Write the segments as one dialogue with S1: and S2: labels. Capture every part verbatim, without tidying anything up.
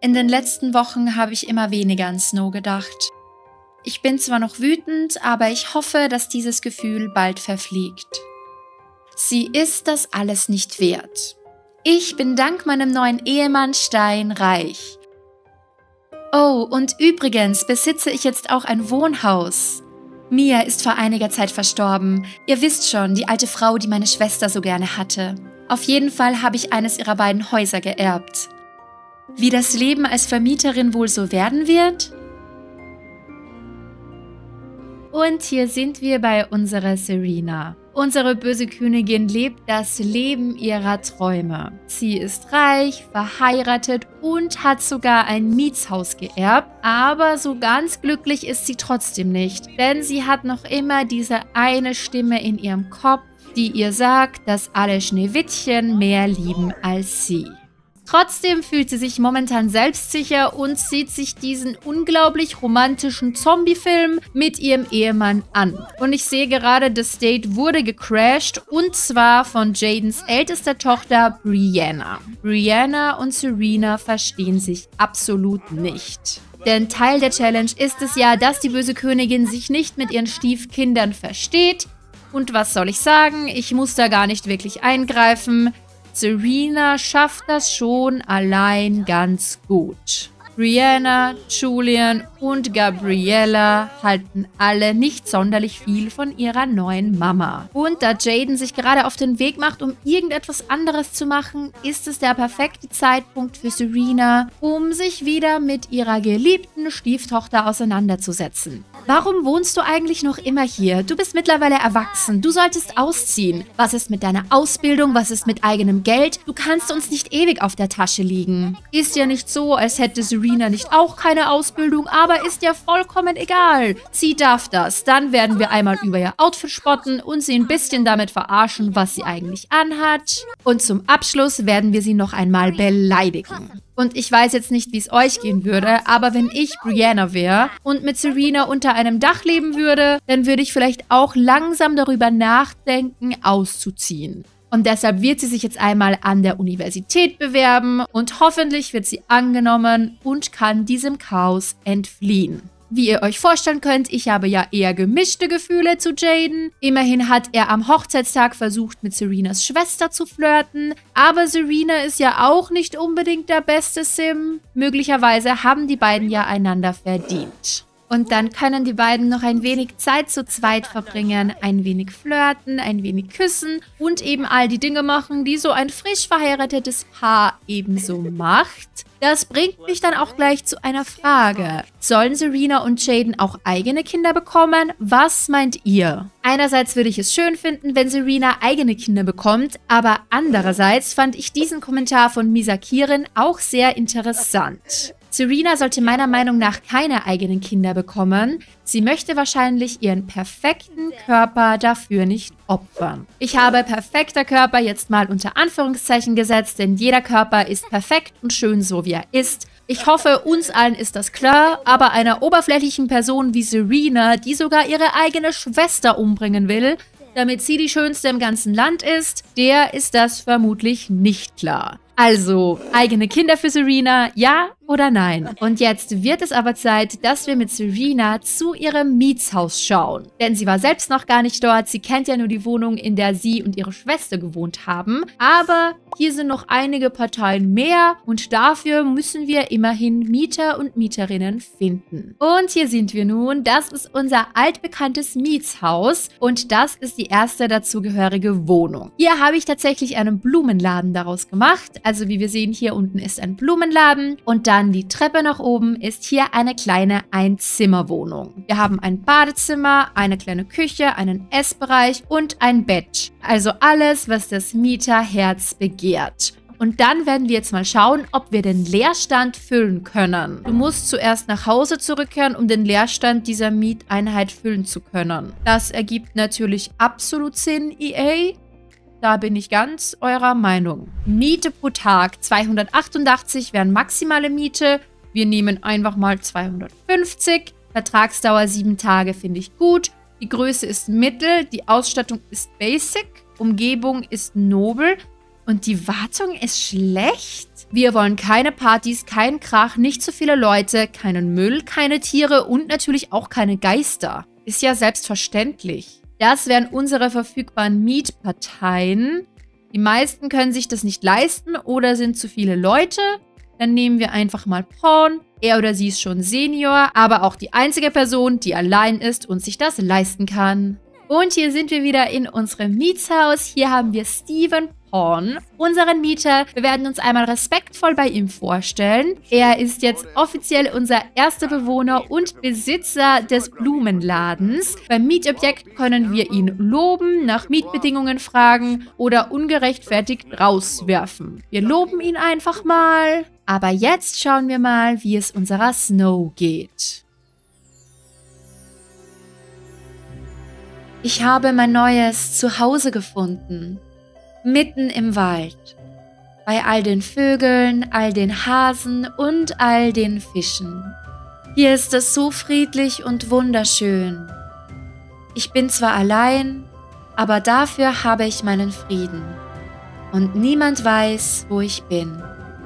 S1: In den letzten Wochen habe ich immer weniger an Snow gedacht. Ich bin zwar noch wütend, aber ich hoffe, dass dieses Gefühl bald verfliegt. Sie ist das alles nicht wert. Ich bin dank meinem neuen Ehemann Stein reich. Oh, und übrigens besitze ich jetzt auch ein Wohnhaus. Mia ist vor einiger Zeit verstorben. Ihr wisst schon, die alte Frau, die meine Schwester so gerne hatte. Auf jeden Fall habe ich eines ihrer beiden Häuser geerbt. Wie das Leben als Vermieterin wohl so werden wird? Und hier sind wir bei unserer Serena. Unsere böse Königin lebt das Leben ihrer Träume. Sie ist reich, verheiratet und hat sogar ein Mietshaus geerbt. Aber so ganz glücklich ist sie trotzdem nicht, denn sie hat noch immer diese eine Stimme in ihrem Kopf, die ihr sagt, dass alle Schneewittchen mehr lieben als sie. Trotzdem fühlt sie sich momentan selbstsicher und sieht sich diesen unglaublich romantischen Zombie-Film mit ihrem Ehemann an. Und ich sehe gerade, das Date wurde gecrashed und zwar von Jadens ältester Tochter Brianna. Brianna und Serena verstehen sich absolut nicht. Denn Teil der Challenge ist es ja, dass die böse Königin sich nicht mit ihren Stiefkindern versteht. Und was soll ich sagen? Ich muss da gar nicht wirklich eingreifen. Serena schafft das schon allein ganz gut. Brianna, Julian und Gabriella halten alle nicht sonderlich viel von ihrer neuen Mama. Und da Jaden sich gerade auf den Weg macht, um irgendetwas anderes zu machen, ist es der perfekte Zeitpunkt für Serena, um sich wieder mit ihrer geliebten Stieftochter auseinanderzusetzen. Warum wohnst du eigentlich noch immer hier? Du bist mittlerweile erwachsen. Du solltest ausziehen. Was ist mit deiner Ausbildung? Was ist mit eigenem Geld? Du kannst uns nicht ewig auf der Tasche liegen. Ist ja nicht so, als hätte Serena nicht auch keine Ausbildung, aber ist ja vollkommen egal. Sie darf das. Dann werden wir einmal über ihr Outfit spotten und sie ein bisschen damit verarschen, was sie eigentlich anhat. Und zum Abschluss werden wir sie noch einmal beleidigen. Und ich weiß jetzt nicht, wie es euch gehen würde, aber wenn ich Brianna wäre und mit Serena unter einem Dach leben würde, dann würde ich vielleicht auch langsam darüber nachdenken, auszuziehen. Und deshalb wird sie sich jetzt einmal an der Universität bewerben und hoffentlich wird sie angenommen und kann diesem Chaos entfliehen. Wie ihr euch vorstellen könnt, ich habe ja eher gemischte Gefühle zu Jaden. Immerhin hat er am Hochzeitstag versucht, mit Serenas Schwester zu flirten. Aber Serena ist ja auch nicht unbedingt der beste Sim. Möglicherweise haben die beiden ja einander verdient. Und dann können die beiden noch ein wenig Zeit zu zweit verbringen, ein wenig flirten, ein wenig küssen und eben all die Dinge machen, die so ein frisch verheiratetes Paar ebenso macht. Das bringt mich dann auch gleich zu einer Frage. Sollen Serena und Jaden auch eigene Kinder bekommen? Was meint ihr? Einerseits würde ich es schön finden, wenn Serena eigene Kinder bekommt, aber andererseits fand ich diesen Kommentar von Misakirin auch sehr interessant. Serena sollte meiner Meinung nach keine eigenen Kinder bekommen. Sie möchte wahrscheinlich ihren perfekten Körper dafür nicht opfern. Ich habe perfekter Körper jetzt mal unter Anführungszeichen gesetzt, denn jeder Körper ist perfekt und schön so, wie er ist. Ich hoffe, uns allen ist das klar, aber einer oberflächlichen Person wie Serena, die sogar ihre eigene Schwester umbringen will, damit sie die Schönste im ganzen Land ist, der ist das vermutlich nicht klar. Also, eigene Kinder für Serena, ja oder nein? Und jetzt wird es aber Zeit, dass wir mit Serena zu ihrem Mietshaus schauen. Denn sie war selbst noch gar nicht dort, sie kennt ja nur die Wohnung, in der sie und ihre Schwester gewohnt haben. Aber hier sind noch einige Parteien mehr und dafür müssen wir immerhin Mieter und Mieterinnen finden. Und hier sind wir nun, das ist unser altbekanntes Mietshaus und das ist die erste dazugehörige Wohnung. Hier habe ich tatsächlich einen Blumenladen daraus gemacht. Also wie wir sehen, hier unten ist ein Blumenladen und dann die Treppe nach oben ist hier eine kleine Einzimmerwohnung. Wir haben ein Badezimmer, eine kleine Küche, einen Essbereich und ein Bett. Also alles, was das Mieterherz begehrt. Und dann werden wir jetzt mal schauen, ob wir den Leerstand füllen können. Du musst zuerst nach Hause zurückkehren, um den Leerstand dieser Mieteinheit füllen zu können. Das ergibt natürlich absolut Sinn, E A. Da bin ich ganz eurer Meinung. Miete pro Tag zweihundertachtundachtzig wären maximale Miete. Wir nehmen einfach mal zweihundertfünfzig. Vertragsdauer sieben Tage finde ich gut. Die Größe ist mittel. Die Ausstattung ist basic. Umgebung ist nobel. Und die Wartung ist schlecht? ist. Wir wollen keine Partys, keinen Krach, nicht zu viele Leute, keinen Müll, keine Tiere und natürlich auch keine Geister. Ist ja selbstverständlich. Das wären unsere verfügbaren Mietparteien. Die meisten können sich das nicht leisten oder sind zu viele Leute. Dann nehmen wir einfach mal Pawn. Er oder sie ist schon Senior, aber auch die einzige Person, die allein ist und sich das leisten kann. Und hier sind wir wieder in unserem Mietshaus. Hier haben wir Steven Pawn, unseren Mieter. Wir werden uns einmal respektvoll bei ihm vorstellen. Er ist jetzt offiziell unser erster Bewohner und Besitzer des Blumenladens. Beim Mietobjekt können wir ihn loben, nach Mietbedingungen fragen oder ungerechtfertigt rauswerfen. Wir loben ihn einfach mal. Aber jetzt schauen wir mal, wie es unserer Snow geht. Ich habe mein neues Zuhause gefunden. Mitten im Wald. Bei all den Vögeln, all den Hasen und all den Fischen. Hier ist es so friedlich und wunderschön. Ich bin zwar allein, aber dafür habe ich meinen Frieden. Und niemand weiß, wo ich bin.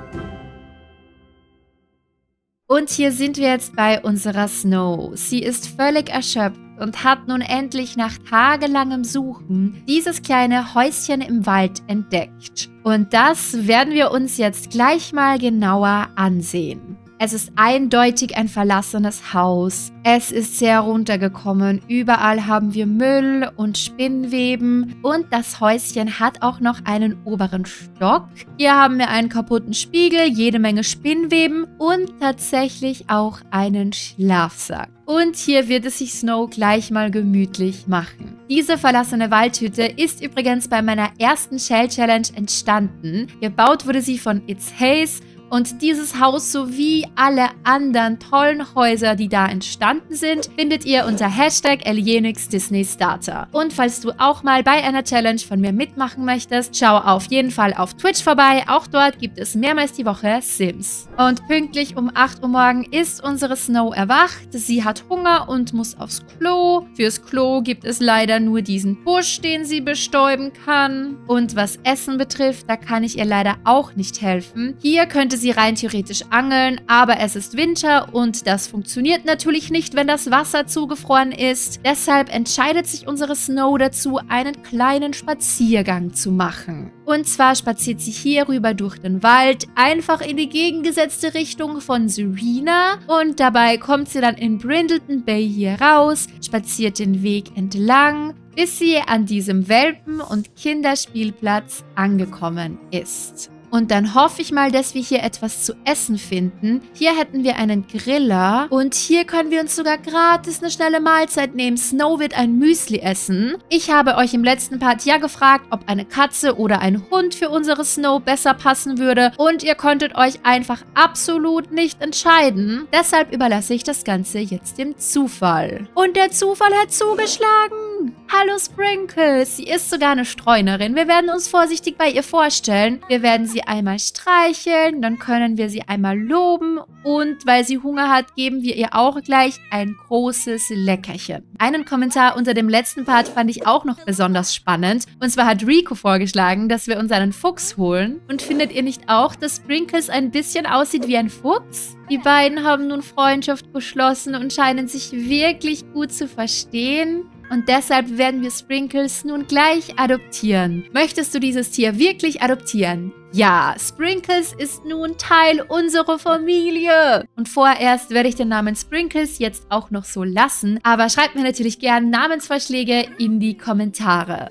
S1: Und hier sind wir jetzt bei unserer Snow. Sie ist völlig erschöpft und hat nun endlich nach tagelangem Suchen dieses kleine Häuschen im Wald entdeckt. Und das werden wir uns jetzt gleich mal genauer ansehen. Es ist eindeutig ein verlassenes Haus. Es ist sehr runtergekommen. Überall haben wir Müll und Spinnweben. Und das Häuschen hat auch noch einen oberen Stock. Hier haben wir einen kaputten Spiegel, jede Menge Spinnweben und tatsächlich auch einen Schlafsack. Und hier wird es sich Snow gleich mal gemütlich machen. Diese verlassene Waldhütte ist übrigens bei meiner ersten Shell Challenge entstanden. Gebaut wurde sie von It's Haze. Und dieses Haus sowie alle anderen tollen Häuser, die da entstanden sind, findet ihr unter Hashtag Alienix Disney Starter. Und falls du auch mal bei einer Challenge von mir mitmachen möchtest, schau auf jeden Fall auf Twitch vorbei. Auch dort gibt es mehrmals die Woche Sims. Und pünktlich um acht Uhr morgen ist unsere Snow erwacht. Sie hat Hunger und muss aufs Klo. Fürs Klo gibt es leider nur diesen Busch, den sie bestäuben kann. Und was Essen betrifft, da kann ich ihr leider auch nicht helfen. Hier könnte sie rein theoretisch angeln, aber es ist Winter und das funktioniert natürlich nicht, wenn das Wasser zugefroren ist. Deshalb entscheidet sich unsere Snow dazu, einen kleinen Spaziergang zu machen. Und zwar spaziert sie hier rüber durch den Wald, einfach in die gegengesetzte Richtung von Serena. Und dabei kommt sie dann in Brindleton Bay hier raus, spaziert den Weg entlang, bis sie an diesem Welpen- und Kinderspielplatz angekommen ist. Und dann hoffe ich mal, dass wir hier etwas zu essen finden. Hier hätten wir einen Griller und hier können wir uns sogar gratis eine schnelle Mahlzeit nehmen. Snow wird ein Müsli essen. Ich habe euch im letzten Part ja gefragt, ob eine Katze oder ein Hund für unsere Snow besser passen würde. Und ihr konntet euch einfach absolut nicht entscheiden. Deshalb überlasse ich das Ganze jetzt dem Zufall. Und der Zufall hat zugeschlagen. Hallo Sprinkles, sie ist sogar eine Streunerin. Wir werden uns vorsichtig bei ihr vorstellen. Wir werden sie einmal streicheln, dann können wir sie einmal loben und weil sie Hunger hat, geben wir ihr auch gleich ein großes Leckerchen. Einen Kommentar unter dem letzten Part fand ich auch noch besonders spannend. Und zwar hat Rico vorgeschlagen, dass wir uns einen Fuchs holen. Und findet ihr nicht auch, dass Sprinkles ein bisschen aussieht wie ein Fuchs? Die beiden haben nun Freundschaft geschlossen und scheinen sich wirklich gut zu verstehen. Und deshalb werden wir Sprinkles nun gleich adoptieren. Möchtest du dieses Tier wirklich adoptieren? Ja, Sprinkles ist nun Teil unserer Familie. Und vorerst werde ich den Namen Sprinkles jetzt auch noch so lassen. Aber schreibt mir natürlich gerne Namensvorschläge in die Kommentare.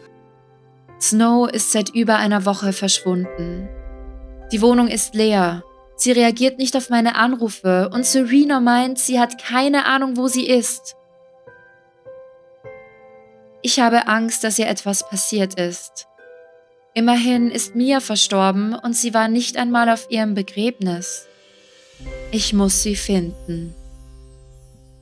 S1: Snow ist seit über einer Woche verschwunden. Die Wohnung ist leer. Sie reagiert nicht auf meine Anrufe und Serena meint, sie hat keine Ahnung, wo sie ist. Ich habe Angst, dass ihr etwas passiert ist. Immerhin ist Mia verstorben und sie war nicht einmal auf ihrem Begräbnis. Ich muss sie finden.